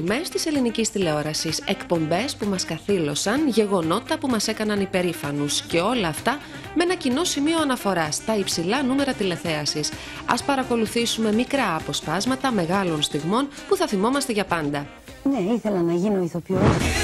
Μες της ελληνικής τηλεόρασης, εκπομπές που μας καθήλωσαν, γεγονότα που μας έκαναν υπερήφανους και όλα αυτά με ένα κοινό σημείο αναφοράς, τα υψηλά νούμερα τηλεθέασης. Ας παρακολουθήσουμε μικρά αποσπάσματα μεγάλων στιγμών που θα θυμόμαστε για πάντα. Ναι, ήθελα να γίνω ηθοποιός.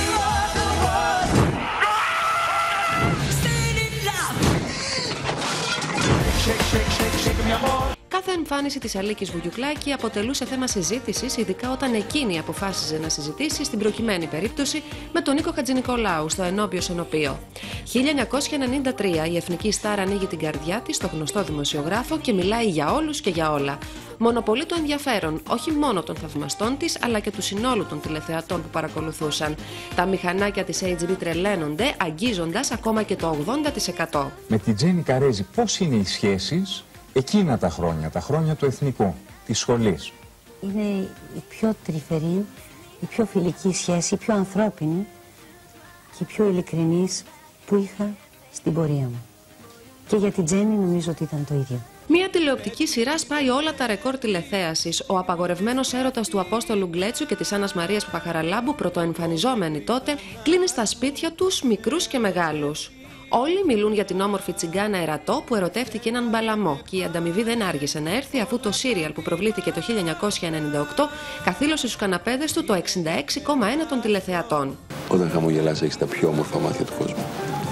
Κάθε εμφάνιση της Αλίκης Βουγιουκλάκη αποτελούσε θέμα συζήτησης, ειδικά όταν εκείνη αποφάσιζε να συζητήσει, στην προκειμένη περίπτωση, με τον Νίκο Χατζηνικολάου στο Ενώπιο Σενοπείο. 1993 η εθνική στάρ ανοίγει την καρδιά της στο γνωστό δημοσιογράφο και μιλάει για όλους και για όλα. Μονοπολεί το ενδιαφέρον όχι μόνο των θαυμαστών της, αλλά και του συνόλου των τηλεθεατών που παρακολουθούσαν. Τα μηχανάκια της HB τρελαίνονται, αγγίζοντας ακόμα και το 80%. Με την Τζέννη Καρέζη, πώς είναι οι σχέσεις εκείνα τα χρόνια του εθνικού, της σχολής? Είναι η πιο τρυφερή, η πιο φιλική σχέση, η πιο ανθρώπινη και η πιο ειλικρινής που είχα στην πορεία μου. Και για την Τζέννη νομίζω ότι ήταν το ίδιο. Μια τηλεοπτική σειρά σπάει όλα τα ρεκόρ τηλεθέασης. Ο απαγορευμένος έρωτας του Απόστολου Γκλέτσου και της Άννας Μαρίας Παπαχαραλάμπου, πρωτοεμφανιζόμενοι τότε, κλείνει στα σπίτια τους μικρούς και μεγάλους. Όλοι μιλούν για την όμορφη τσιγκάνα Ερατό που ερωτεύτηκε έναν μπαλαμό και η ανταμοιβή δεν άργησε να έρθει, αφού το σύριαλ που προβλήθηκε το 1998 καθήλωσε στους καναπέδες του το 66,1 των τηλεθεατών. Όταν χαμογελάς έχεις τα πιο όμορφα μάτια του κόσμου.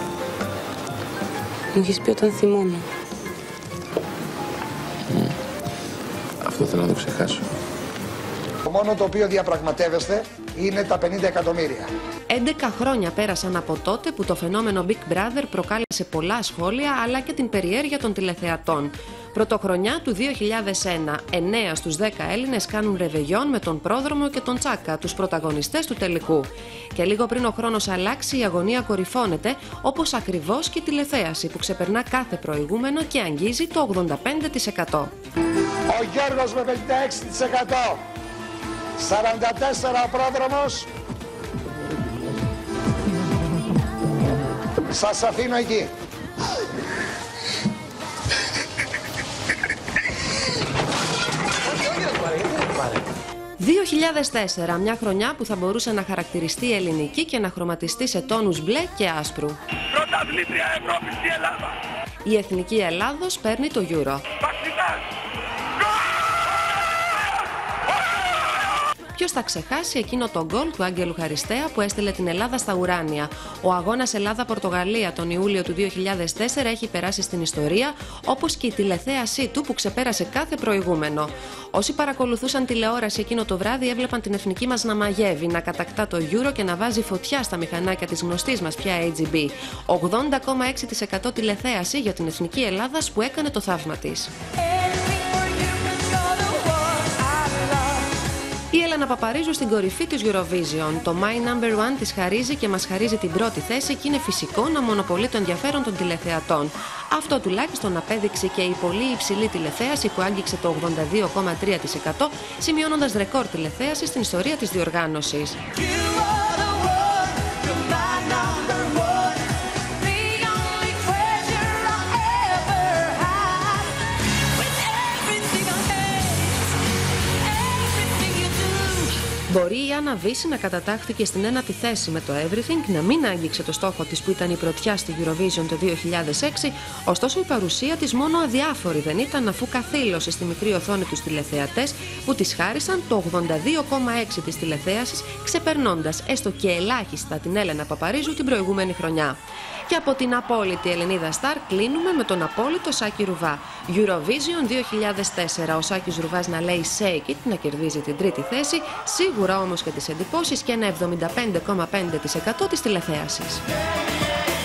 Μου έχεις πει όταν θυμώνω. Αυτό θέλω να το ξεχάσω. Το μόνο το οποίο διαπραγματεύεστε είναι τα 50 εκατομμύρια. 11 χρόνια πέρασαν από τότε που το φαινόμενο Big Brother προκάλεσε πολλά σχόλια αλλά και την περιέργεια των τηλεθεατών. Πρωτοχρονιά του 2001, 9 στους 10 Έλληνες κάνουν ρεβεγιόν με τον Πρόδρομο και τον Τσάκα, τους πρωταγωνιστές του τελικού. Και λίγο πριν ο χρόνος αλλάξει, η αγωνία κορυφώνεται, όπως ακριβώς και η τηλεθέαση που ξεπερνά κάθε προηγούμενο και αγγίζει το 85%. Ο Γιώργος με 56%, 44 ο Πρόδρομος. Σας αφήνω εκεί. 2004, μια χρονιά που θα μπορούσε να χαρακτηριστεί ελληνική και να χρωματιστεί σε τόνους μπλε και άσπρου. Πρωταθλήτρια Ευρώπης η Ελλάδα. Η εθνική Ελλάδος παίρνει το Euro. Ποιος θα ξεχάσει εκείνο το γκολ του Άγγελου Χαριστέα που έστειλε την Ελλάδα στα ουράνια? Ο αγώνας Ελλάδα-Πορτογαλία τον Ιούλιο του 2004 έχει περάσει στην ιστορία, όπως και η τηλεθέασή του που ξεπέρασε κάθε προηγούμενο. Όσοι παρακολουθούσαν τηλεόραση εκείνο το βράδυ έβλεπαν την εθνική μας να μαγεύει, να κατακτά το Euro και να βάζει φωτιά στα μηχανάκια της γνωστής μας πια HB. 80,6% τηλεθέαση για την εθνική Ελλάδας που έκανε το θαύμα της. Η Έλενα Παπαρίζου στην κορυφή της Eurovision. Το My Number One της χαρίζει και μας χαρίζει την πρώτη θέση και είναι φυσικό να μονοπολεί το ενδιαφέρον των τηλεθεατών. Αυτό τουλάχιστον απέδειξε και η πολύ υψηλή τηλεθέαση που άγγιξε το 82,3%, σημειώνοντας ρεκόρ τηλεθέαση στην ιστορία της διοργάνωσης. Μπορεί η Άννα Βύση να κατατάχθηκε στην ένατη θέση με το Everything, να μην άγγιξε το στόχο της που ήταν η πρωτιά στη Eurovision το 2006, ωστόσο η παρουσία της μόνο αδιάφορη δεν ήταν, αφού καθήλωσε στη μικρή οθόνη τους τηλεθεατές που της χάρισαν το 82,6% της τηλεθέασης, ξεπερνώντας έστω και ελάχιστα την Έλενα Παπαρίζου την προηγούμενη χρονιά. Και από την απόλυτη Ελληνίδα στάρ κλείνουμε με τον απόλυτο Σάκη Ρουβά. Eurovision 2004. Ο Σάκης Ρουβάς να λέει shake it, να κερδίζει την τρίτη θέση, σίγουρα όμως και τις εντυπώσεις και ένα 75,5% της τηλεθέασης.